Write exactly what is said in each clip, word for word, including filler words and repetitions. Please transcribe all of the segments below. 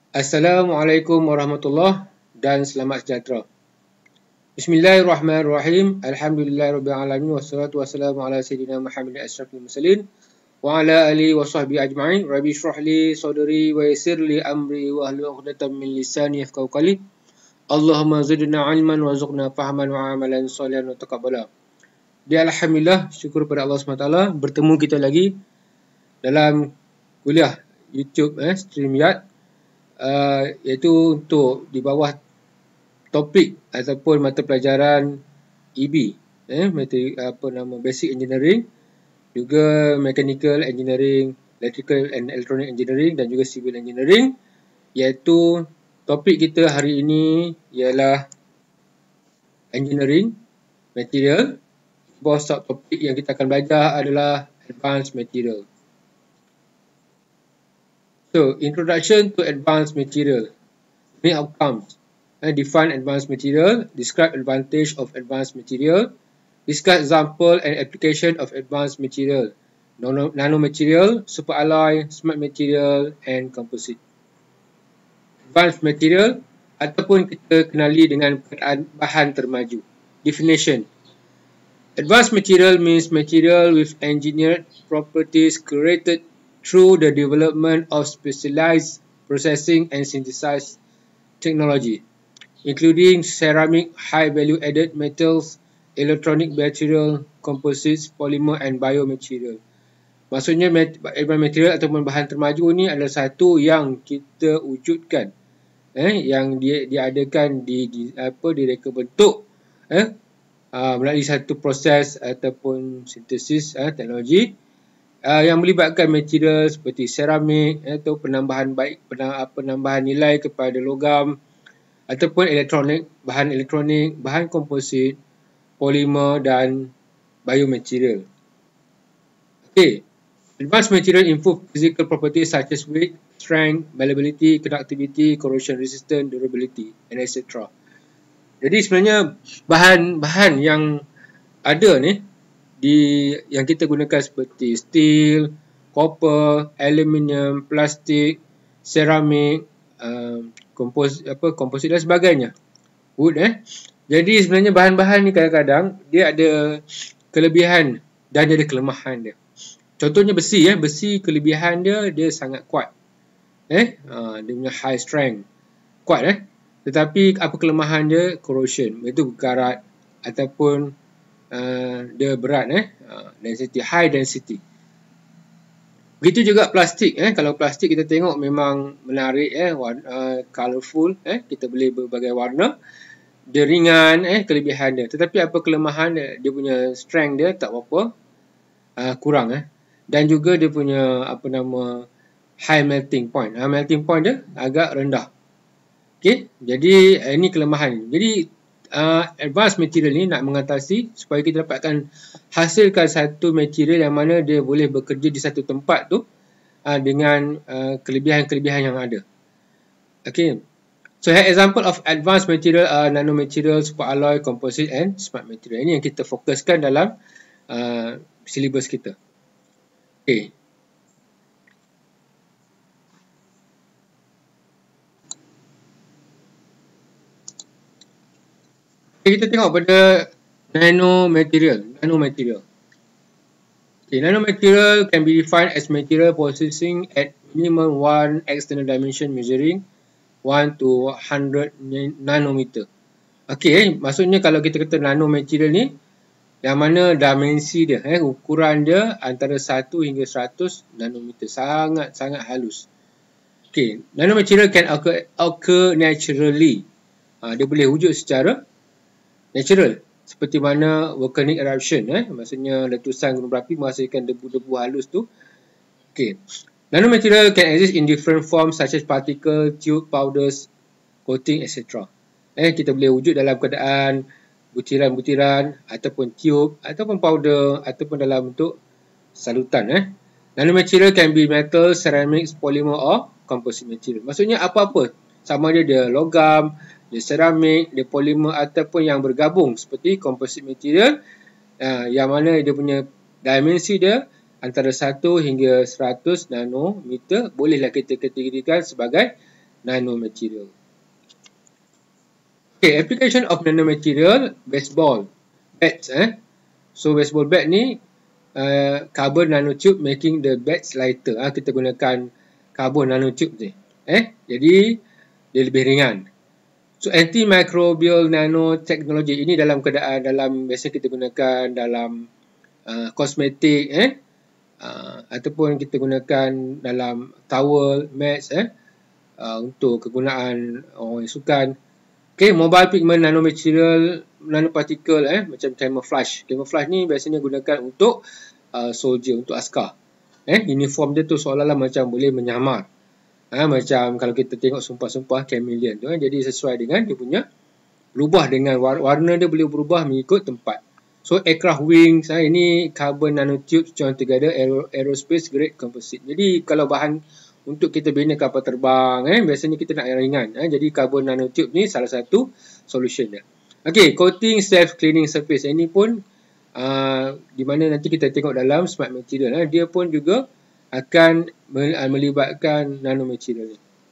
Assalamualaikum warahmatullahi dan selamat sejahtera. Bismillahirrahmanirrahim. Alhamdulillahirabbil alamin wassalatu wassalamu ala sayyidina Muhammadin asyrafil mursalin wa ala alihi wa sahbihi ajma'in. Rabbi shrah li sadri wa yassir li amri wa hlul 'uqdatam min lisani yafqahu qawli. Allahumma zidna 'ilman warzuqna fahman wa 'amalan shalihan wa taqabbala. Dia alhamdulillah, syukur pada Allah subhanahu wa taala, bertemu kita lagi dalam kuliah YouTube eh StreamYard. Uh, iaitu untuk di bawah topik ataupun mata pelajaran E B, eh, materi, apa nama, Basic Engineering, juga Mechanical Engineering, Electrical and Electronic Engineering dan juga Civil Engineering. Iaitu topik kita hari ini ialah Engineering Material. Bawah subtopik yang kita akan belajar adalah Advanced Material. So, introduction to advanced material. Main outcomes. Uh, define advanced material. Describe advantage of advanced material. Discuss example and application of advanced material. Nano, nanomaterial, superalloy, smart material and composite. Advanced material ataupun kita kenali dengan perkataan bahan termaju. Definition. Advanced material means material with engineered properties created through the development of specialized processing and synthesized technology, including ceramic, high value added metals, electronic material, composites, polymer and biomaterial. Maksudnya advanced material ataupun bahan termaju ni adalah satu yang kita wujudkan, eh, yang dia diadakan di, di apa direka bentuk eh, uh, melalui satu proses ataupun sintesis eh, teknologi. Uh, yang melibatkan material seperti seramik atau penambahan baik penambahan nilai kepada logam ataupun elektronik, bahan elektronik, bahan komposit, polimer dan biomaterial. Okay. Advanced material improve physical properties such as weight, strength, malleability, conductivity, corrosion resistance, durability, and et cetera. Jadi sebenarnya bahan-bahan yang ada ni di yang kita gunakan seperti steel, copper, aluminium, plastik, seramik, um, kompos apa komposit dan sebagainya. Wood eh. Jadi sebenarnya bahan-bahan ni kadang-kadang dia ada kelebihan dan dia ada kelemahan dia. Contohnya besi eh, besi kelebihan dia dia sangat kuat. Eh, uh, dia punya high strength. Kuat eh. Tetapi apa kelemahan dia? Corrosion, iaitu berkarat ataupun Uh, dia berat eh uh, density, high density. Begitu juga plastik eh kalau plastik kita tengok memang menarik eh warna, uh, colourful eh kita boleh berbagai warna. Dia ringan eh kelebihan dia, tetapi apa kelemahan dia? Dia punya strength dia tak berapa uh, kurang eh dan juga dia punya apa nama high melting point. Uh, melting point dia agak rendah. Okey, jadi uh, ini kelemahan. Jadi Uh, advanced material ni nak mengatasi supaya kita dapatkan hasilkan satu material yang mana dia boleh bekerja di satu tempat tu uh, dengan uh, kelebihan-kelebihan yang ada. Okay. So here example of advanced material are nanomaterial, superalloy, composite and smart material. Ini yang kita fokuskan dalam uh, syllabus kita. Okay. Kita tengok pada nanomaterial. Nanomaterial. Okay, nanomaterial can be defined as material processing at minimum one external dimension measuring one to one hundred nanometer. Okay, maksudnya kalau kita kata nanomaterial ni, yang mana dimensi dia, eh, ukuran dia antara satu hingga seratus nanometer. Sangat-sangat halus. Okay, nanomaterial can occur, occur naturally. Ha, dia boleh wujud secara natural, seperti mana volcanic eruption, eh? maksudnya letusan gunung berapi menghasilkan debu-debu halus tu. Okay. Nanomaterial can exist in different forms such as particle, tube, powders, coating, et cetera. Eh, kita boleh wujud dalam keadaan butiran-butiran ataupun tube ataupun powder ataupun dalam bentuk salutan. Eh. Nanomaterial can be metal, ceramics, polymer or composite material. Maksudnya apa-apa, sama dia dia logam, dia seramik, dia polimer ataupun yang bergabung seperti composite material uh, yang mana dia punya dimensi dia antara satu hingga seratus nanometer, bolehlah kita kategorikan sebagai nanomaterial. Okay, application of nanomaterial, baseball bats. Eh? So baseball bat ni uh, carbon nanotube making the bats lighter. Ah, kita gunakan carbon nanotube ni. Eh, jadi dia lebih ringan. So antimicrobial nanotechnology ini dalam keadaan dalam biasa kita gunakan dalam uh, kosmetik, eh, uh, ataupun kita gunakan dalam towel, mats, eh, uh, untuk kegunaan orang yang sukan. Okay, mobile pigment nanomaterial, nanoparticle, eh, macam camouflage. Camouflage ni biasanya gunakan untuk uh, soldier, untuk askar. Eh, uniform dia tu seolah-olah macam boleh menyamar. Ha, macam kalau kita tengok sumpah-sumpah chameleon tu, eh, jadi sesuai dengan dia punya berubah dengan warna, warna dia boleh berubah mengikut tempat. So aircraft wings, eh, ini carbon nanotubes joined together aero, aerospace grade composite. Jadi kalau bahan untuk kita bina kapal terbang, eh, biasanya kita nak yang ringan. Eh, jadi carbon nanotube ni salah satu solution dia. Okay, coating self-cleaning surface. Ini pun uh, di mana nanti kita tengok dalam smart material. Eh, dia pun juga akan melibatkan nanomaterial.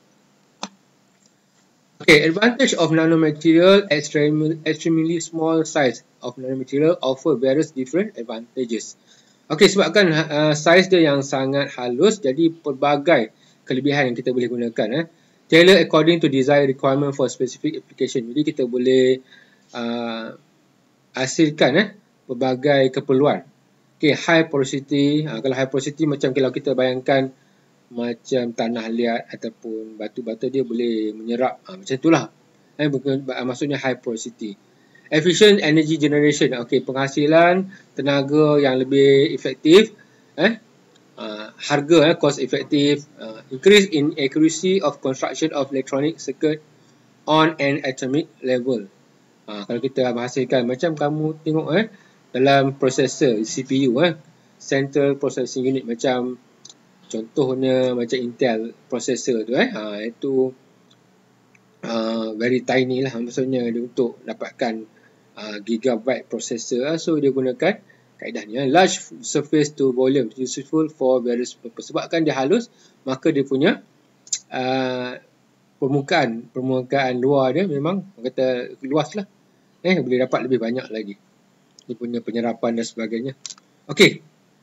Okay, advantage of nanomaterial, extremely, extremely small size of nanomaterial offer various different advantages. Okay, sebabkan uh, size dia yang sangat halus, jadi pelbagai kelebihan yang kita boleh gunakan. Eh. Tailor according to desired requirement for specific application. Jadi kita boleh uh, hasilkan eh, pelbagai keperluan. Okay, high porosity. Uh, kalau high porosity macam kalau kita bayangkan macam tanah liat ataupun batu-batu, dia boleh menyerap. Uh, macam itulah. Eh, bukan, maksudnya high porosity. Efficient energy generation. Okay, penghasilan tenaga yang lebih efektif. Eh. Uh, harga, eh, cost effective, uh, increase in accuracy of construction of electronic circuit on an atomic level. Uh, kalau kita menghasilkan macam kamu tengok eh dalam processor C P U, eh central processing unit, macam contohnya macam Intel processor tu, eh uh, itu uh, very tiny lah, maksudnya dia untuk dapatkan uh, gigabyte processor, uh, so dia gunakan kaedah ni, eh. Large surface to volume useful for various purpose. Sebabkan dia halus, maka dia punya uh, permukaan permukaan luar dia memang kata luas lah, eh boleh dapat lebih banyak lagi. Dia punya penyerapan dan sebagainya. Okey,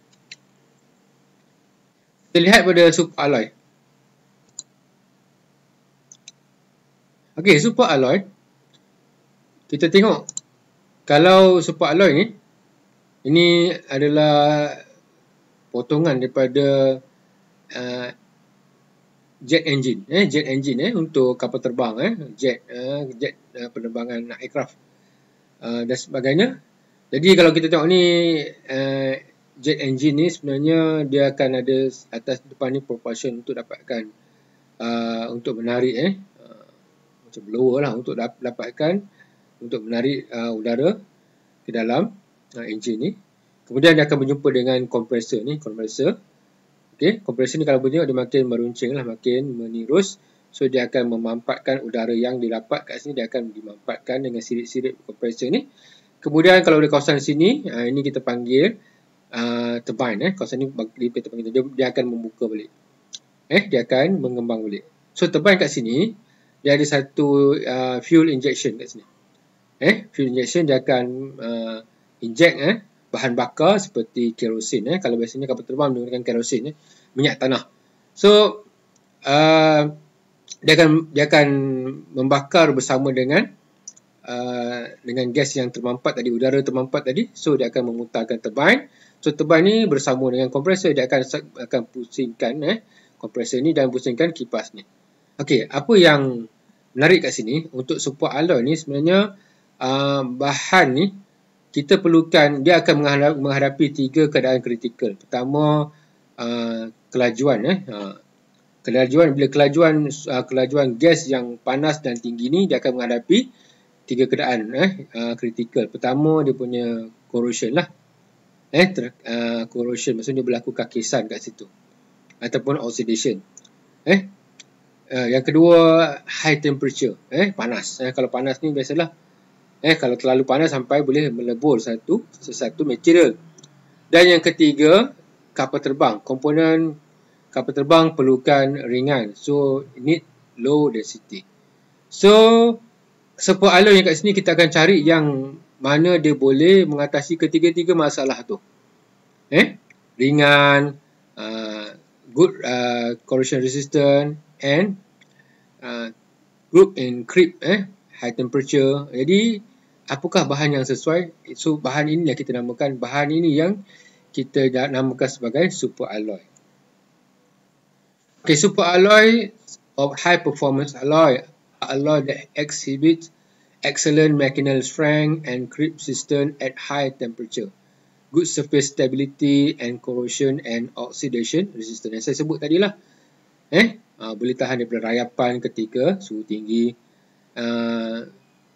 kita lihat pada super alloy. Okey, super alloy, kita tengok kalau super alloy ni, ini adalah potongan daripada uh, jet engine, eh jet engine eh untuk kapal terbang, eh jet uh, jet uh, penerbangan aircraft uh, dan sebagainya. Jadi kalau kita tengok ni uh, jet engine ni sebenarnya dia akan ada atas depan ni propulsion untuk dapatkan uh, untuk menarik eh uh, macam blower lah, untuk dap dapatkan untuk menarik uh, udara ke dalam Uh, engine ni. Kemudian dia akan berjumpa dengan kompresor ni, kompresor. Okey, kompresor ni kalau bertengok dia makin meruncing lah, makin menirus. So dia akan memampatkan udara yang didapat kat sini, dia akan dimampatkan dengan sirit-sirit kompresor ni. Kemudian kalau di kawasan sini, uh, ini kita panggil uh, turbine, eh. Kawasan ni kita panggil, dia, dia akan membuka balik. Eh, dia akan mengembang balik. So turbine kat sini dia ada satu uh, fuel injection kat sini. Eh, fuel injection dia akan uh, inject eh bahan bakar seperti kerosin, eh kalau biasanya kapal terbang menggunakan kerosin, eh minyak tanah. So uh, dia akan dia akan membakar bersama dengan uh, dengan gas yang termampat tadi, udara termampat tadi. So dia akan memutarkan turbine. So turbine ni bersama dengan kompresor, dia akan akan pusingkan eh kompresor ni dan pusingkan kipas ni. Okey, apa yang menarik kat sini untuk super alloy ni sebenarnya uh, bahan ni kita perlukan, dia akan menghadapi tiga keadaan kritikal. Pertama, uh, kelajuan. Eh. Uh, kelajuan, bila kelajuan uh, kelajuan gas yang panas dan tinggi ni, dia akan menghadapi tiga keadaan eh, uh, kritikal. Pertama, dia punya corrosion lah. Eh, uh, corrosion, maksudnya berlaku kakisan kat situ. Ataupun oxidation. Eh. Uh, yang kedua, high temperature. Eh, panas. Eh, kalau panas ni biasalah, Eh, kalau terlalu panas sampai boleh melebur satu sesuatu material. Dan yang ketiga, kapal terbang. Komponen kapal terbang perlukan ringan. So, need low density. So support alloy yang kat sini kita akan cari yang mana dia boleh mengatasi ketiga-tiga masalah tu. Eh, ringan, uh, good uh, corrosion resistant and uh, good in creep, eh, high temperature. Jadi apakah bahan yang sesuai? So bahan ini yang kita namakan, bahan ini yang kita namakan sebagai super alloy. Okay, super alloy of high performance alloy, alloy that exhibit excellent mechanical strength and creep resistance at high temperature, good surface stability and corrosion and oxidation resistance. Yang saya sebut tadi lah, eh, uh, boleh tahan daripada rayapan ketika suhu tinggi, uh,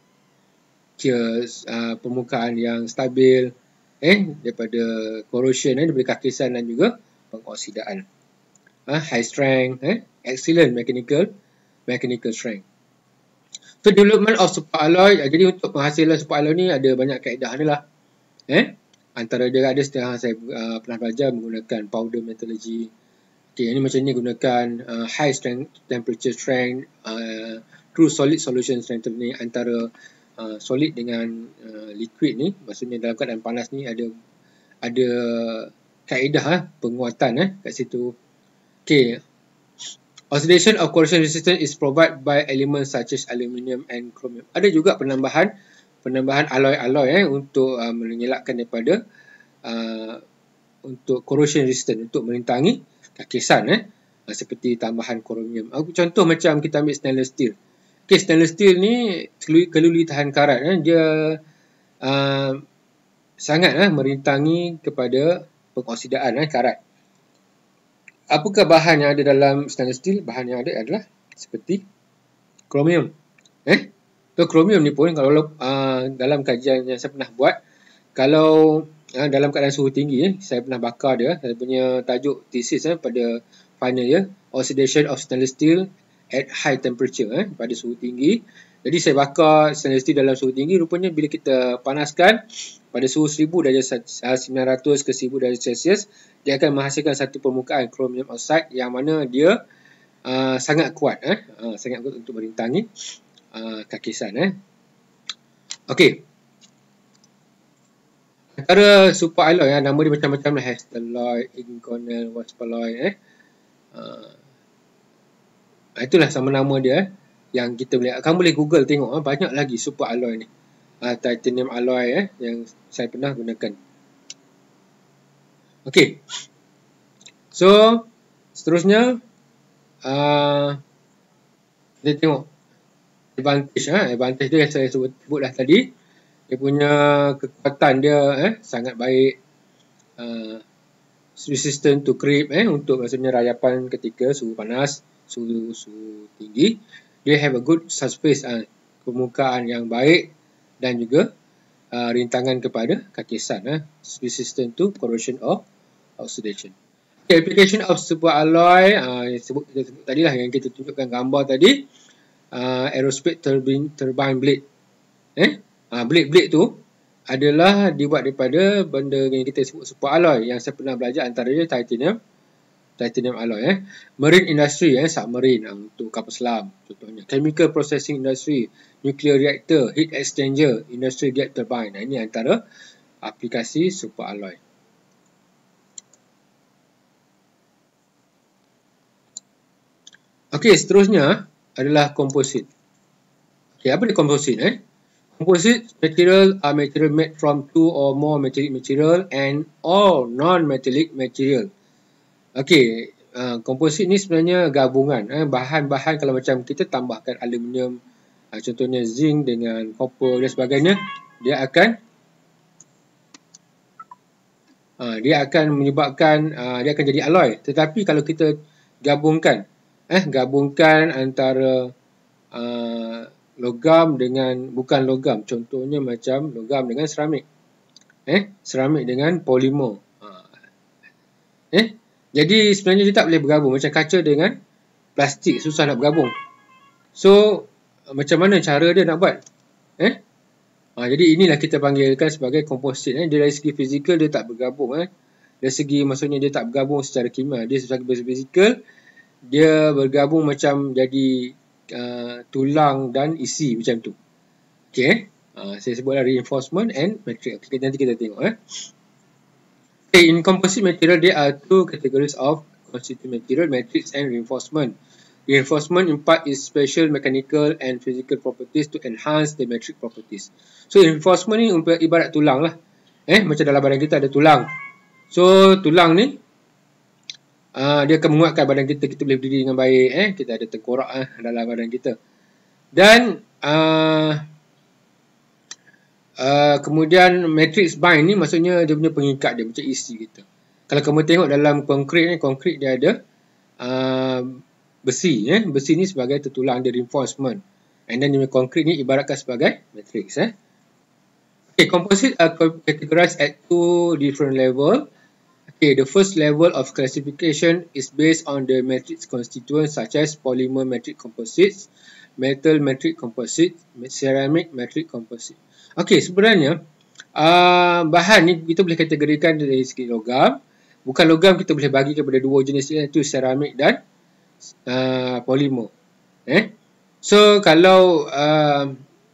uh, permukaan yang stabil, eh, daripada corrosion, eh, daripada kakisan dan juga pengoksidaan. Uh, high strength, eh, excellent mechanical mechanical strength. So development of super alloy, jadi untuk penghasilan super alloy ni ada banyak kaedah ni lah. Eh, antara dia ada setengah saya uh, pernah belajar menggunakan powder metallurgy. Okay, ini macam ni gunakan uh, high strength temperature strength, uh, true solid solution strength ni antara uh, solid dengan uh, liquid ni, maksudnya dalam keadaan panas ni ada ada kaedah eh, penguatan eh kat situ. Okay, oxidation of corrosion resistance is provided by elements such as aluminium and chromium. Ada juga penambahan penambahan alloy-alloy eh untuk uh, mengelakkan daripada uh, untuk corrosion resistant, untuk merintangi kakisan eh uh, seperti tambahan chromium. Aku contoh macam kita ambil stainless steel. Okay, stainless steel ni keluli tahan karat eh, dia uh, sangat eh merintangi kepada pengoksidaan eh karat. Apakah bahan yang ada dalam stainless steel? Bahan yang ada adalah seperti chromium. Eh, so chromium ni pun kalau uh, dalam kajian yang saya pernah buat, kalau uh, dalam keadaan suhu tinggi, eh, saya pernah bakar dia. Saya punya tajuk thesis eh, pada final year, oxidation of stainless steel at high temperature, eh, pada suhu tinggi. Jadi saya bakar stainless steel dalam suhu tinggi. Rupanya bila kita panaskan pada suhu seribu darjah sembilan ratus ke seribu darjah Celsius, dia akan menghasilkan satu permukaan chromium oxide yang mana dia uh, sangat kuat, eh, uh, sangat kuat untuk merintangi uh, kakisan. Eh. Okey. Antara super alloy, eh, nama dia macam-macam lah, Hastelloy, Inconel, Waspaloy. Eh. Uh, itulah sama nama dia. Eh. Yang kita boleh, kamu boleh Google tengok, eh, banyak lagi super alloy ni. Uh, titanium alloy eh, yang saya pernah gunakan. Okey. So, seterusnya uh, kita tengok advantage. Eh. Advantage dia yang saya sebut, sebut dah tadi. Dia punya kekuatan dia eh, sangat baik. Uh, resistant to creep, eh, untuk maksudnya rayapan ketika suhu panas, suhu, suhu tinggi. Dia have a good surface, uh, permukaan yang baik dan juga uh, rintangan kepada kakisan, eh, resistant to corrosion or oxidation. Okay, application of super alloy, uh, sebut, kita sebut tadi lah yang kita tunjukkan gambar tadi, uh, aerospace turbine, turbine blade. Eh, uh, blade-blade tu adalah dibuat daripada benda yang kita sebut super alloy, yang saya pernah belajar antara dia titanium, titanium alloy. Eh. Marine industry, eh, submarine, uh, untuk kapal selam contohnya. Chemical processing industry, nuclear reactor, heat exchanger, industry jet turbine. Nah, ini antara aplikasi super alloy. Okey, seterusnya adalah composite. Okey, apa dia composite? Eh? Composite material are material made from two or more metallic material and all non-metallic material. Okey, uh, komposit ni sebenarnya gabungan. Eh, bahan-bahan kalau macam kita tambahkan aluminium, uh, contohnya zinc dengan copper dan sebagainya, dia akan uh, dia akan menyebabkan uh, dia akan jadi alloy. Tetapi kalau kita gabungkan, eh, gabungkan antara uh, logam dengan bukan logam, contohnya macam logam dengan seramik, eh, seramik dengan polimer, uh, eh. Jadi sebenarnya dia tak boleh bergabung. Macam kaca dengan plastik, susah nak bergabung. So, macam mana cara dia nak buat? Eh? Ha, jadi inilah kita panggilkan sebagai komposit. Eh? Dia dari segi fizikal dia tak bergabung. Eh? Dari segi maksudnya dia tak bergabung secara kimia. Dia secara fizikal dia bergabung macam jadi uh, tulang dan isi macam tu. Okay, uh, saya sebutlah reinforcement and matrix. Okay, nanti kita tengok eh. Okay, in composite material there are two categories of constituent material, matrix and reinforcement. Reinforcement impart its special mechanical and physical properties to enhance the metric properties. So reinforcement ni ibarat tulang lah. Eh, macam dalam badan kita ada tulang. So tulang ni uh, dia akan menguatkan badan kita, kita boleh berdiri dengan baik. Eh, kita ada tengkorak eh, dalam badan kita. Dan uh, uh, kemudian matrix bind ni maksudnya dia punya pengikat dia macam isi kita. Kalau kamu tengok dalam konkrit ni, konkrit dia ada uh, besi, eh? Besi ni sebagai tertulang dia reinforcement. And then the concrete ni ibaratkan sebagai matrix. Eh? Okay, composite are categorized at two different level. Okay, the first level of classification is based on the matrix constituents such as polymer matrix composites, metal matrix composite, ceramic matrix composite. Okay, sebenarnya uh, bahan ni kita boleh kategorikan dari segi logam. Bukan logam kita boleh bagi kepada dua jenis, iaitu ceramic dan Uh, polimer. Eh? So kalau uh,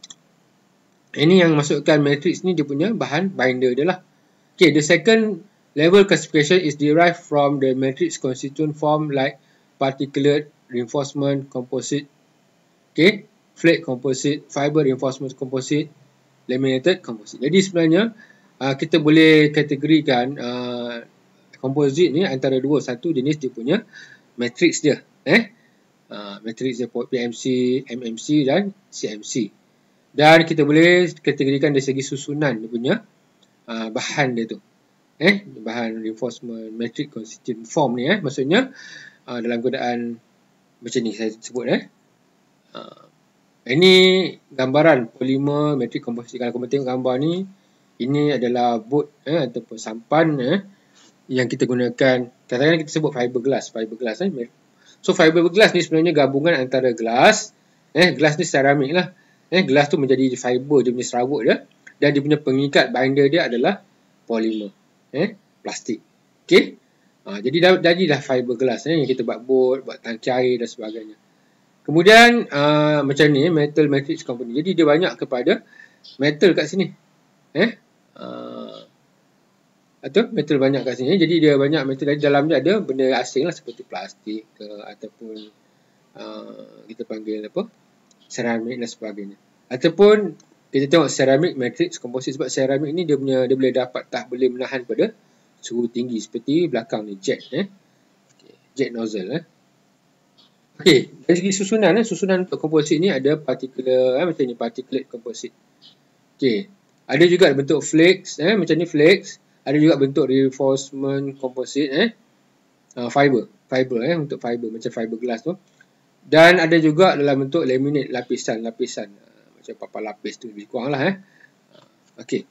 ini yang masukkan matrix ni dia punya bahan binder dia lah. Okay, the second level classification is derived from the matrix constituent form like particulate reinforcement composite, okay, flake composite, fiber reinforcement composite, laminated composite. Jadi sebenarnya uh, kita boleh kategorikan uh, composite ni antara dua, satu jenis dia punya matrix dia. Eh, uh, matrix dia P M C, M M C dan C M C. Dan kita boleh kategorikan dari segi susunan dia punya uh, bahan dia tu. Eh, bahan reinforcement matrix constituent form ni eh, maksudnya uh, dalam keadaan macam ni saya sebut eh. Uh, ini gambaran polimer matrix composite. Kalau kamu tengok gambar ni, ini adalah boat eh, ataupun sampan eh, yang kita gunakan. Kadang-kadang kita sebut fiberglass, fiberglass eh. So fiberglass ni sebenarnya gabungan antara gelas, eh gelas ni ceramik lah. Eh gelas tu menjadi fiber dia punya serabut dia, dan dia punya pengikat binder dia adalah polimer, eh plastik. Okey. Ha, jadi dah jadilah fiberglass eh yang kita buat bot, buat tangki air dan sebagainya. Kemudian uh, macam ni metal matrix component. Jadi dia banyak kepada metal kat sini. Eh uh, atau metal banyak kat sini. Jadi dia banyak metal, dari dalam dia ada benda asing lah seperti plastik ke, ataupun uh, kita panggil apa, ceramik dan sebagainya. Ataupun kita tengok ceramic matrix composite, sebab ceramik ni dia punya dia boleh dapat tak boleh menahan pada suhu tinggi seperti belakang ni jet eh. Okay, jet nozzle eh. Okey, dari segi susunan eh, susunan untuk composite ni ada particular eh, macam ni particulate composite. Okey, ada juga bentuk flakes eh, macam ni flakes. Ada juga bentuk reinforcement composite eh, uh, fiber, fiber eh, untuk fiber macam fiberglass tu. Dan ada juga dalam bentuk laminate, lapisan-lapisan uh, macam papan lapis tu lebih kurang lah eh. Uh, okay.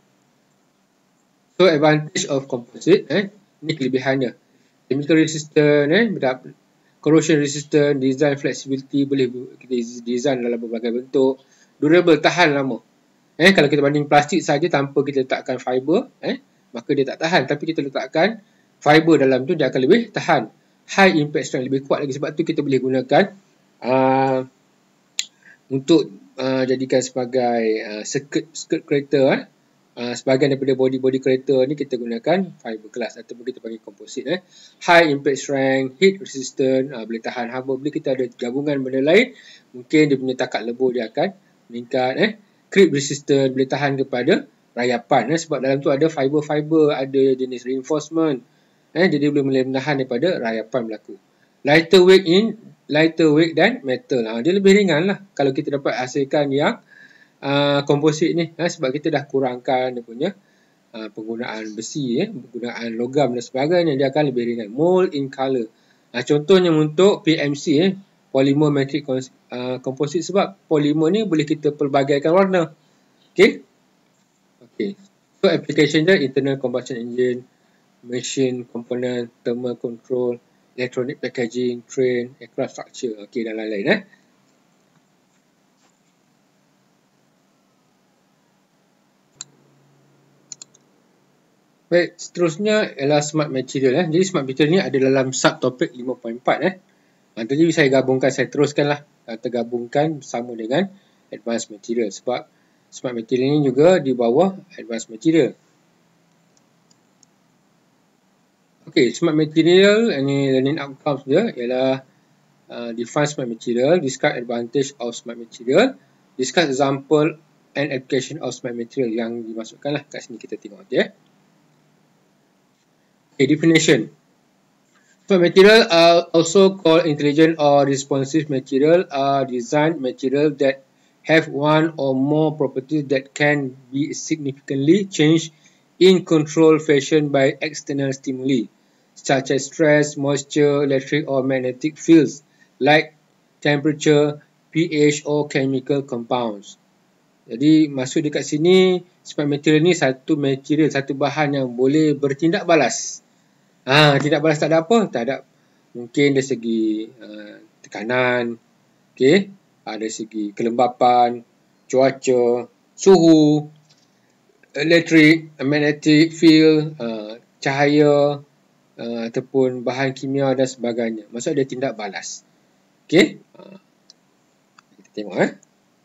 So advantage of composite eh, ni kelebihannya. Chemical resistant eh, corrosion resistant, design flexibility, boleh kita design dalam berbagai bentuk, durable, tahan lama. Eh, kalau kita banding plastik saja tanpa kita letakkan fiber eh, maka dia tak tahan. Tapi kita letakkan fiber dalam tu, dia akan lebih tahan. High impact strength, lebih kuat lagi. Sebab tu kita boleh gunakan uh, untuk uh, jadikan sebagai uh, skirt, skirt kereta eh. Uh, sebahagian daripada body-body kereta ni kita gunakan fiberglass ataupun kita panggil composite eh. High impact strength, heat resistant, uh, boleh tahan haba. Bila kita ada gabungan benda lain, mungkin dia punya takat lebur dia akan meningkat eh. Creep resistant, boleh tahan kepada rayapan eh, sebab dalam tu ada fiber-fiber, ada jenis reinforcement eh, jadi boleh menahan daripada rayapan berlaku. Lighter weight in lighter weight dan metal, ha, dia lebih ringan lah kalau kita dapat hasilkan yang uh, komposit ni eh, sebab kita dah kurangkan dia punya uh, penggunaan besi eh, penggunaan logam dan sebagainya, dia akan lebih ringan. Mold in color, ha, contohnya untuk P M C eh, polymer matrix uh, composite, sebab polimer ni boleh kita pelbagaikan warna. Okey. Okay. So application dia internal combustion engine, machine component, thermal control, electronic packaging, train, aircraft structure, okay, dan lain-lain eh. Baik, seterusnya ialah smart material eh. Jadi smart material ni ada dalam subtopik lima titik empat eh. Ha, jadi saya gabungkan, saya teruskanlah uh, tergabungkan bersama dengan advanced material, sebab smart material ini juga di bawah advanced material. Okay, smart material, ini learning outcomes dia ialah uh, define smart material, describe advantage of smart material, discuss example and application of smart material yang dimasukkan lah kat sini, kita tengok dia. Okay, definition. Smart material are also called intelligent or responsive material, are designed material that have one or more properties that can be significantly changed in controlled fashion by external stimuli, such as stress, moisture, electric or magnetic fields, like temperature, pH or chemical compounds. Jadi masuk dekat sini, smart material ni satu material, satu bahan yang boleh bertindak balas. Ah, ha, tindak balas tak ada apa? Tak ada. Mungkin dari segi uh, tekanan, okay, ada segi kelembapan, cuaca, suhu, elektrik, magnetic field, uh, cahaya, uh, ataupun bahan kimia dan sebagainya. Maksud dia tindak balas. Okay. Uh, kita tengok eh.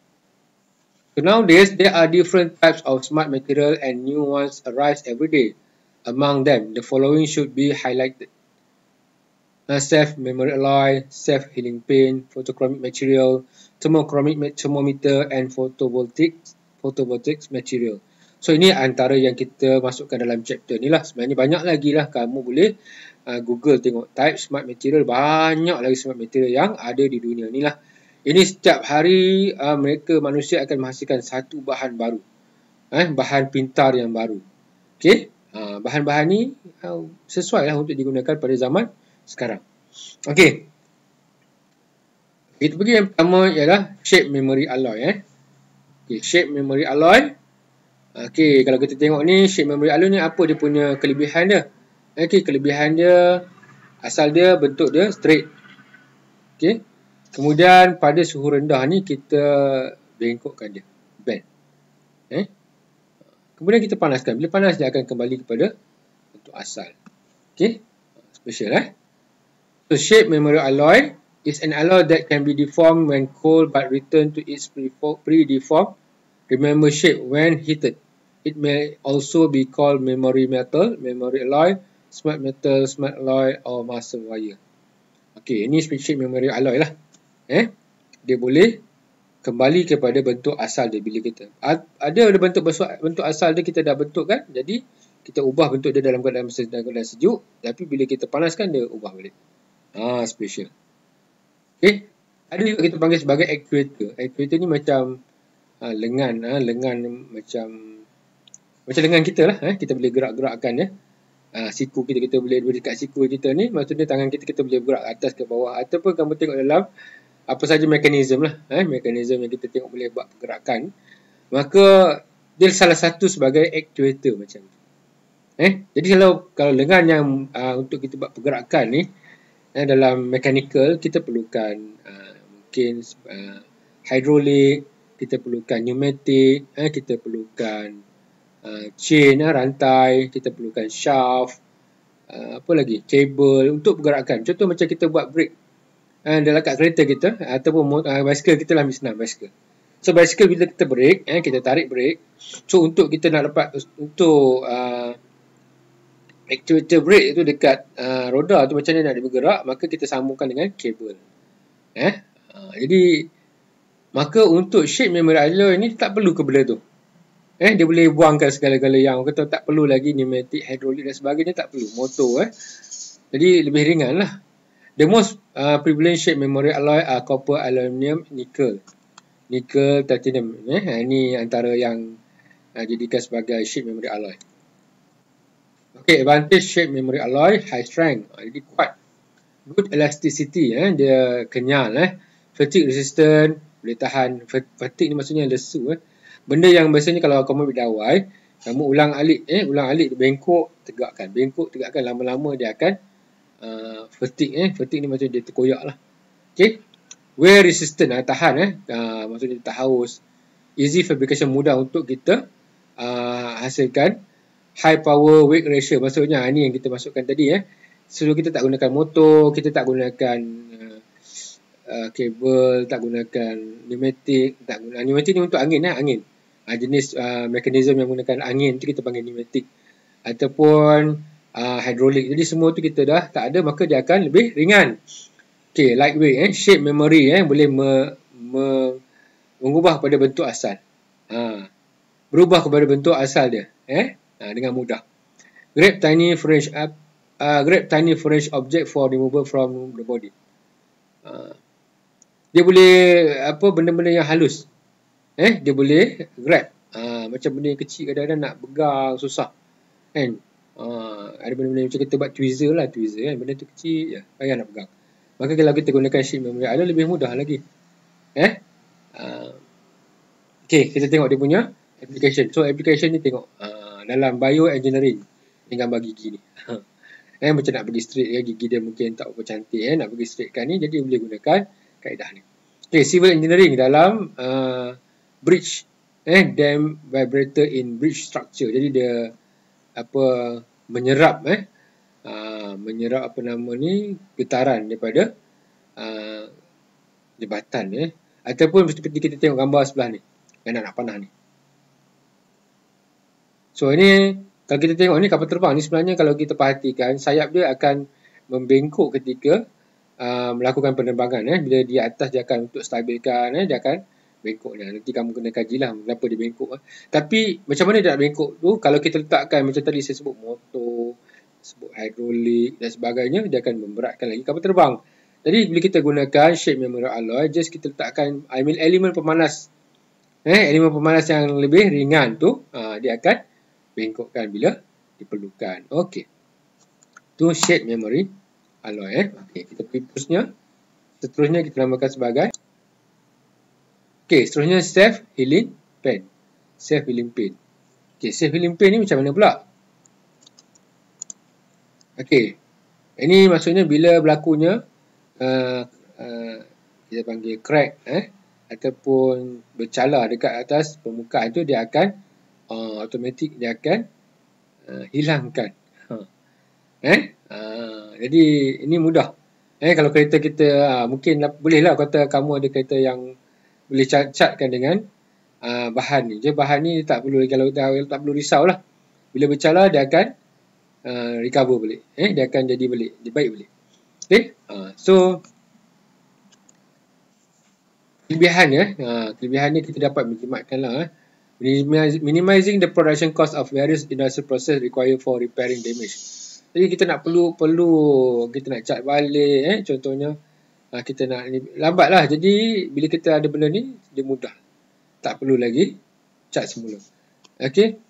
So nowadays, there are different types of smart material and new ones arise every day. Among them, the following should be highlighted. Uh, safe memory alloy, safe healing paint, photochromic material, thermochromic thermometer and photovoltaic photovoltaic material. So ini antara yang kita masukkan dalam chapter ni lah. Sebenarnya banyak lagi lah, kamu boleh uh, Google tengok type smart material, banyak lagi smart material yang ada di dunia ni lah. Ini setiap hari uh, mereka manusia akan menghasilkan satu bahan baru, eh, bahan pintar yang baru. Okay, uh, bahan-bahan ni uh, sesuai lah untuk digunakan pada zaman sekarang. Okay, kita pergi yang pertama ialah shape memory alloy. Eh. Okay, shape memory alloy. Okay, kalau kita tengok ni shape memory alloy ni apa dia punya kelebihan dia? Okay, kelebihan dia asal dia bentuk dia straight. Okay. Kemudian pada suhu rendah ni kita bengkokkan dia, bend. Eh? Kemudian kita panaskan. Bila panas dia akan kembali kepada bentuk asal. Okay, special eh. So shape memory alloy is an alloy that can be deformed when cold but return to its pre-deformed remember shape when heated. It may also be called memory metal, memory alloy, smart metal, smart alloy or muscle wire. Okay, ini shape memory alloy lah. Eh, dia boleh kembali kepada bentuk asal dia bila kita ada ada bentuk bentuk asal dia kita dah bentuk kan, jadi kita ubah bentuk dia dalam keadaan dalam keadaan sejuk, tapi bila kita panaskan dia ubah balik. Ah, special. Okay, ada juga kita panggil sebagai actuator. Actuator ni macam ah, lengan, ah, lengan macam macam lengan kita lah. Eh, kita boleh gerak-gerakkan ya. Ah, siku kita kita boleh dekat siku kita ni, maksudnya tangan kita kita boleh gerak atas ke bawah, ataupun kamu tengok dalam apa saja mekanisme lah, eh, mekanisme yang kita tengok boleh buat pergerakan, maka dia salah satu sebagai actuator macam tu. Eh, jadi kalau kalau lengan yang uh, untuk kita buat pergerakan ni, eh, dalam mechanical kita perlukan uh, mungkin uh, hidrolik, kita perlukan pneumatik, eh, kita perlukan uh, chain, eh, rantai, kita perlukan shaft, uh, apa lagi, cable untuk pergerakan. Contoh macam kita buat brake Uh, dalam kat kereta kita ataupun uh, basikal kita lah, senang basikal. So basikal bila kita brake, eh, kita tarik brake. So untuk kita nak dapat untuk uh, actuator brake itu dekat uh, roda tu macam mana nak bergerak, maka kita sambungkan dengan kabel. Eh, uh, jadi maka untuk shape memory alloy ni tak perlu ke benda tu. Eh, dia boleh buangkan segala-gala yang kata tak perlu lagi pneumatik, hidrolik dan sebagainya, tak perlu. Motor eh. Jadi lebih ringan lah. The most uh, prevalent shape memory alloy are copper, aluminium, nickel. Nickel, titanium. Eh, ini antara yang uh, jadikan sebagai shape memory alloy. Okay, advantage shape memory alloy, high strength. Uh, jadi kuat. Good elasticity. Eh, dia kenyal. Eh. Fatigue resistant, boleh tahan. Fatigue ni maksudnya lesu. Eh. Benda yang biasanya kalau kamu berdawai, kamu ulang alik. Eh, ulang alik, bengkok, tegakkan. Bengkok, tegakkan. Lama-lama dia akan Uh, fatigue eh fatigue ni macam dia terkoyak lah. Okay, wear resistant, uh, tahan eh uh, maksudnya tak haus. Easy fabrication, mudah untuk kita uh, hasilkan. High power weight ratio, maksudnya uh, ni yang kita masukkan tadi eh. So kita tak gunakan motor, kita tak gunakan uh, uh, kabel, tak gunakan pneumatik, tak guna pneumatik ni untuk angin eh, angin. Uh, jenis uh, mekanisme yang menggunakan angin tu kita panggil pneumatik, ataupun uh, hidrolik. Jadi semua tu kita dah tak ada, maka dia akan lebih ringan. Okey, lightweight eh, shape memory eh, boleh me, me, mengubah pada bentuk asal. Ha, berubah kepada bentuk asal dia eh ha, dengan mudah. Grab tiny French up uh, grab tiny French object for removal from the body. Uh, dia boleh apa, benda-benda yang halus eh dia boleh grab. Uh, macam benda yang kecil kadang-kadang nak pegang susah kan. Uh, ada benda-benda macam kita buat tweezer lah, tweezer kan, benda tu kecil je, payah nak pegang. Maka kalau kita gunakan shape memory ada lebih mudah lagi eh. Uh, okay, kita tengok dia punya application. So application ni tengok uh, dalam bioengineering ni, gambar gigi ni. Eh, macam nak pergi straight ya, gigi dia mungkin tak apa cantik eh, nak pergi straightkan ni, jadi boleh gunakan kaedah ni. Okay, civil engineering dalam uh, bridge eh, dam vibrator in bridge structure. Jadi dia apa, menyerap eh uh, menyerap apa nama ni, getaran daripada uh, jambatan eh, ataupun seperti kita tengok gambar sebelah ni yang nak panah ni. So ini kalau kita tengok ni kapal terbang ni, sebenarnya kalau kita perhatikan sayap dia akan membengkok ketika uh, melakukan penerbangan eh. Bila di atas dia akan untuk stabilkan eh, dia akan bengkok ni. Nanti kamu kena kajilah kenapa dia bengkok eh. Tapi macam mana dia nak bengkok tu, kalau kita letakkan macam tadi saya sebut motor, sebut hidrolik dan sebagainya, dia akan memberatkan lagi kapal terbang. Jadi bila kita gunakan shape memory alloy, just kita letakkan I mean, elemen pemanas eh, elemen pemanas yang lebih ringan tu, uh, dia akan bengkokkan bila diperlukan. Okey. Tu shape memory alloy eh. Okey, kita pergi terusnya. Seterusnya kita namakan sebagai okey, seterusnya self healing pain. Self healing pain. Okey, self healing pain ni macam mana pula? Okey. Ini maksudnya bila berlakunya uh, uh, kita panggil crack eh, ataupun bercalar dekat atas permukaan tu, dia akan Uh, automatik dia akan uh, hilangkan. Ha. Eh? Uh, jadi ini mudah. Eh, kalau kereta kita uh, mungkin lah, boleh lah kata kamu ada kereta yang boleh cat-catkan dengan uh, bahan ni. Je bahan ni tak perlu, kalau tak, tak perlu risau lah. Bila bercalar dia akan uh, recover balik. Eh, dia akan jadi balik, dia baik balik. Okay? Uh, so kelebihan ya, uh, kelebihan ni kita dapat menjimatkan lah. Eh. Minimizing the production cost of various industrial process required for repairing damage. Jadi kita nak perlu perlu kita nak cat balik eh, contohnya uh, kita nak ni, lambat lah. Jadi bila kita ada benda ni, dia mudah, tak perlu lagi cat semula. Okay,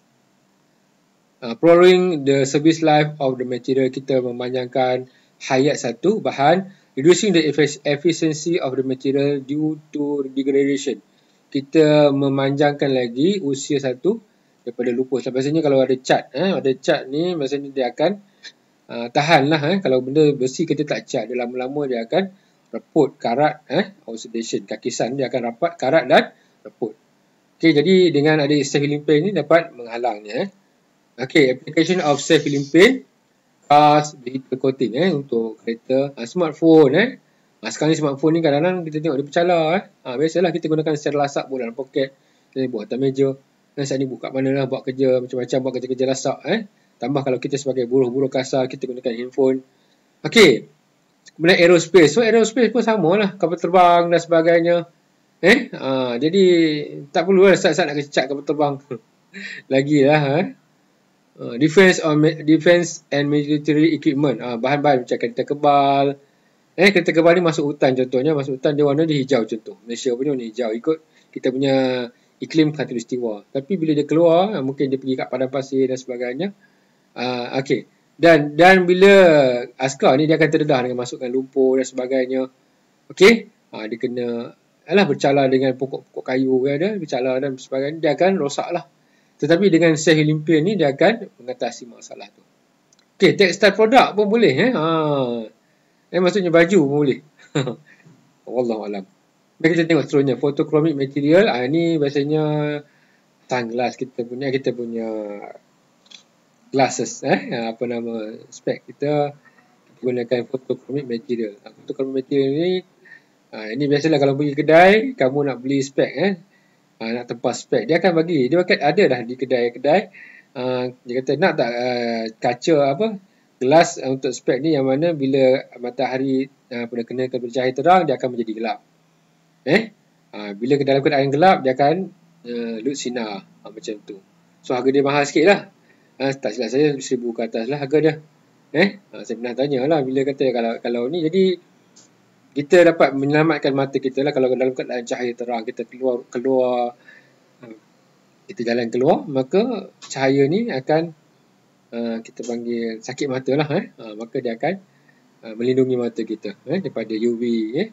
uh, prolonging the service life of the material, kita memanjangkan hayat satu bahan. Reducing the efficiency of the material due to degradation, kita memanjangkan lagi usia satu daripada lupus. Biasanya kalau ada cat, eh, ada cat ni, biasanya dia akan uh, tahan lah. Eh. Kalau benda besi kita tak cat, dia lama-lama dia akan reput, karat, eh, oxidation, kakisan dia akan rapat, karat dan reput. Okay, jadi dengan ada self-healing paint ni dapat menghalangnya. Eh. Okay, application of self-healing paint, cars, vehicle coating, eh, untuk kereta, uh, smartphone, eh. Ha, sekarang ni smartphone ni kadang-kadang kita tengok dia bercalar eh. Ha, biasalah kita gunakan secara lasak, buat dalam poket, kita buat atas meja. Dan saat ni buka mana lah, buat kerja macam-macam, buat kerja-kerja lasak eh. Tambah kalau kita sebagai buruh-buruh kasar, kita gunakan handphone. Okey. Kemudian aerospace. So aerospace pun sama lah, kapal terbang dan sebagainya. Eh, ha, jadi tak perlu lah saat-saat nak kecat kapal terbang. Lagi lah eh. Uh, defense, or defense and military equipment. Ha, bahan-bahan macam kereta kebal. Eh, kereta kebal ni masuk hutan contohnya, masuk hutan dia warna dia hijau contoh. Malaysia punya warna hijau, ikut kita punya iklim khatulistiwa. Tapi bila dia keluar, mungkin dia pergi kat padang pasir dan sebagainya. Uh, Okey. Dan dan bila askar ni dia akan terdedah dengan masukkan lumpur dan sebagainya. Okey. Uh, dia kena alah bercalar dengan pokok-pokok kayu kan, dia bercalar dan sebagainya, dia akan rosak lah. Tetapi dengan self-healing paint ni dia akan mengatasi masalah tu. Okey, textile product pun boleh eh. Ha. Eh, maksudnya baju pun boleh. Wallahualam. Mari kita tengok seterusnya. Photochromic material. Ah, ini biasanya sunglass kita punya. Kita punya glasses. Eh, apa nama spek kita. Kita gunakan photochromic material. Photochromic material ni Ha, ini biasalah kalau pergi kedai, kamu nak beli spek, eh? Ha, nak tempas spek, dia akan bagi. Dia akan ada dah di kedai-kedai. Ha, dia kata nak tak uh, kaca apa, gelas uh, untuk spek ni yang mana bila matahari uh, pada kena bercahaya terang, dia akan menjadi gelap. Eh? Ha, bila ke dalam keadaan gelap, dia akan uh, lut sinar. Ha, macam tu. So, harga dia mahal sikit lah. Ha, tak silap saya, seribu ke atas lah harga dia. Eh? Ha, saya pernah tanya lah bila kata kalau kalau ni, jadi kita dapat menyelamatkan mata kita lah kalau dalam keadaan cahaya terang, kita keluar keluar kita jalan keluar, maka cahaya ni akan uh, kita panggil sakit mata lah, eh? uh, maka dia akan uh, melindungi mata kita eh, daripada U V. Eh?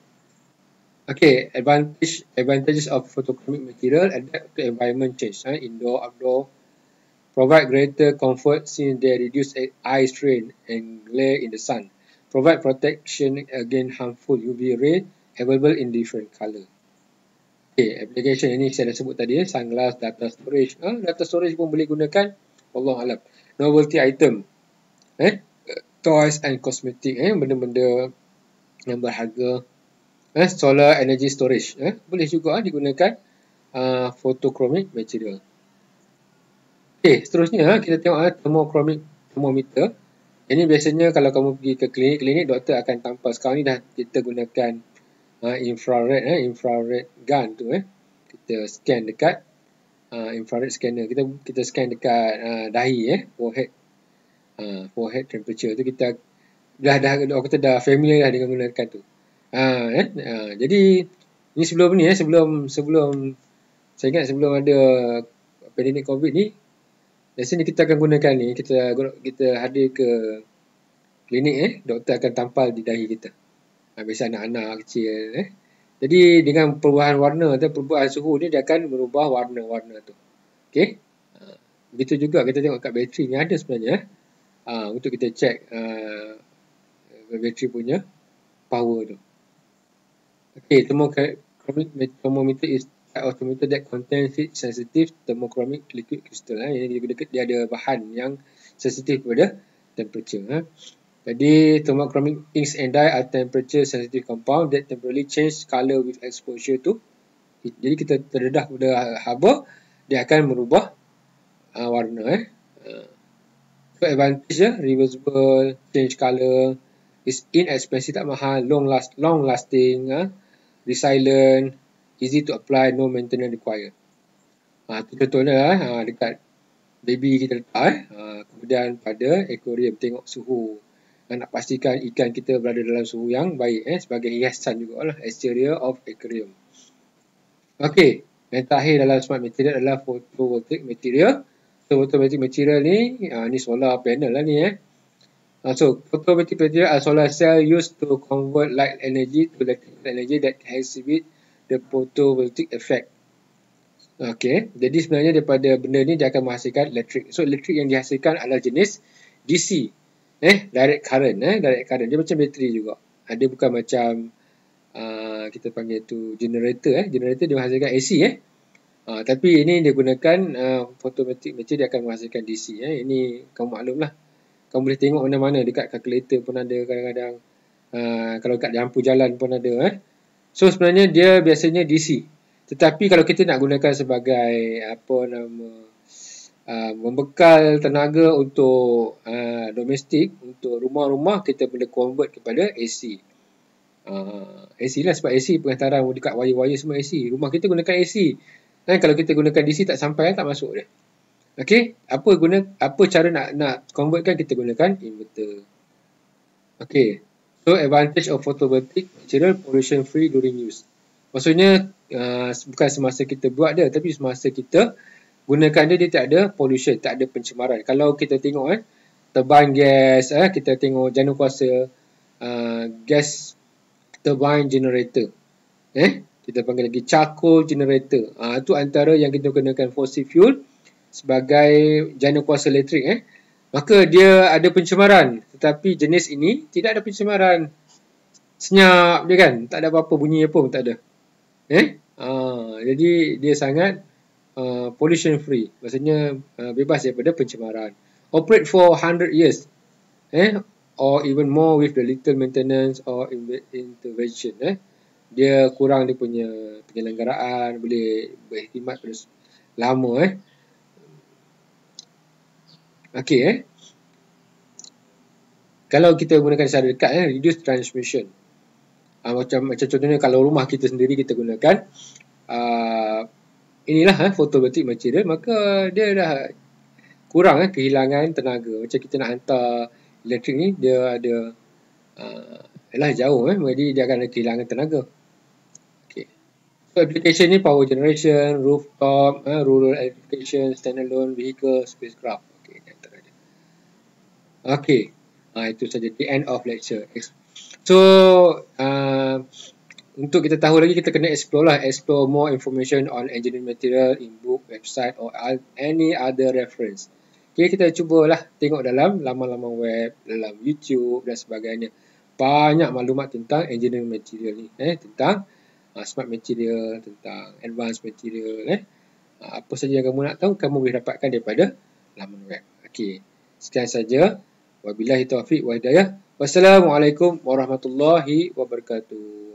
Okay, advantage advantages of photochromic material: adapt to environment change, eh? indoor, outdoor, provide greater comfort since they reduce eye strain and glare in the sun. Provide protection against harmful U V ray, available in different color. Okay, application ini saya dah sebut tadi, eh, sunglass, data storage. Ah, data storage pun boleh gunakan. Allah alam. Novelty item, eh, toys and cosmetic, eh, benda-benda yang berharga. Eh, solar energy storage, eh, boleh juga eh, digunakan uh, photochromic material. Okay, seterusnya kita tengok eh, thermochromic thermometer. Ini biasanya kalau kamu pergi ke klinik-klinik, doktor akan tampal. Sekarang ni dah kita gunakan uh, infrared, eh, infrared gun tu, eh. Kita scan dekat uh, infrared scanner. Kita kita scan dekat uh, dahi, eh, forehead, uh, forehead temperature tu kita dah dah orang kata dah familiar dah dengan gunakan tu. Uh, eh, uh, jadi ni sebelum ni, eh, sebelum sebelum saya ingat sebelum ada pandemik COVID ni. Biasanya kita akan gunakan ni, kita kita hadir ke klinik, eh, doktor akan tampal di dahi kita. Ha, biasa anak-anak kecil, eh. Jadi dengan perubahan warna atau perubahan suhu ni, dia akan merubah warna-warna tu. Okey. Ha, begitu juga kita tengok kat bateri ni ada sebenarnya, eh. Ha, untuk kita check uh, bateri punya power tu. Okey, thermochromic thermometer is of thermometer that contains heat sensitive thermochromic liquid crystal. Ha. Ini dia ada bahan yang sensitif kepada temperature. Ha. Jadi thermochromic inks and dye are temperature sensitive compound that temporarily change color with exposure to heat. Jadi kita terdedah pada haba, dia akan merubah uh, warna. Eh. Uh, so advantage, eh, reversible, change color, is inexpensive, tak mahal, long last, long lasting, uh, resilient, easy to apply, no maintenance required. Ha, tu contohnya lah, ha, dekat baby kita letak, eh. Ha, kemudian pada aquarium tengok suhu. Ha, nak pastikan ikan kita berada dalam suhu yang baik, eh, sebagai hiasan juga lah, exterior of aquarium. Okey, yang terakhir dalam smart material adalah photovoltaic material. So photovoltaic material ni, ha, ni solar panel lah ni, eh. Ha, so photovoltaic material are solar cell used to convert light energy to electrical energy that exhibit the photovoltaic effect. Okey, jadi sebenarnya daripada benda ni dia akan menghasilkan elektrik. So elektrik yang dihasilkan adalah jenis D C, eh, direct current, eh, direct current. Dia macam bateri juga. Ha, dia bukan macam uh, kita panggil tu generator, eh. Generator dia menghasilkan A C, eh. Ha, tapi ini dia gunakan uh, photovoltaic material, dia akan menghasilkan D C, eh. Ini kamu maklum lah. Kamu boleh tengok mana-mana, dekat kalkulator pun ada kadang-kadang. Uh, kalau kat lampu jalan pun ada, eh. So sebenarnya dia biasanya D C. Tetapi kalau kita nak gunakan sebagai apa nama uh, membekal tenaga untuk uh, domestik, untuk rumah-rumah, kita boleh convert kepada A C. Uh, A C lah, sebab A C pengantaran dekat wire-wire semua A C. Rumah kita gunakan A C. Dan kalau kita gunakan D C tak sampai, tak masuk dia. Okey, apa guna apa cara nak nak convertkan, kita gunakan inverter. Okey. So, advantage of photovoltaic material, pollution free during use. Maksudnya, uh, bukan semasa kita buat dia, tapi semasa kita gunakan dia, dia tak ada pollution, tak ada pencemaran. Kalau kita tengok, eh, turbine gas, eh, kita tengok jana kuasa uh, gas turbine generator. Eh, kita panggil lagi charcoal generator. Uh, itu antara yang kita gunakan fossil fuel sebagai jana kuasa elektrik. Eh. Maka dia ada pencemaran, tetapi jenis ini tidak ada pencemaran. Senyap je kan, tak ada apa-apa, bunyi pun tak ada. Eh? Ha, jadi dia sangat uh, pollution free, maksudnya uh, bebas daripada pencemaran. Operate for one hundred years, eh? Or even more with the little maintenance or intervention. Eh? dia kurang dia punya penyelenggaraan, boleh berkhidmat pada lama eh. Okey eh. Kalau kita gunakan secara dekat eh, reduce transmission. Uh, macam macam contohnya kalau rumah kita sendiri kita gunakan uh, inilah eh, photovoltaic material, maka dia dah kurang eh, kehilangan tenaga. Macam kita nak hantar elektrik ni, dia ada uh, ialah jauh eh, jadi dia akan kehilangan tenaga. Okay. So application ni power generation, rooftop, uh, rural electrification, standalone vehicle, spacecraft. Okay, okay. Uh, itu saja the end of lecture. So uh, untuk kita tahu lagi, kita kena explore lah, explore more information on engineering material in book, website or any other reference. Okay, kita cubalah tengok dalam laman-laman web, dalam YouTube dan sebagainya. Banyak maklumat tentang engineering material ni, eh, tentang uh, smart material, tentang advanced material. Eh. Uh, apa saja yang kamu nak tahu, kamu boleh dapatkan daripada laman web. Okay, sekian saja. Wabillahi taufiq wa hidayah. Wassalamualaikum warahmatullahi wabarakatuh.